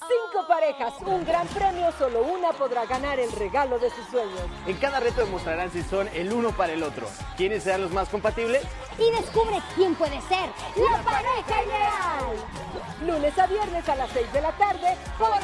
5 parejas, un gran premio, solo una podrá ganar el regalo de sus sueños. En cada reto demostrarán si son el uno para el otro. ¿Quiénes serán los más compatibles? Y descubre quién puede ser la pareja ideal. Lunes a viernes a las 6 de la tarde por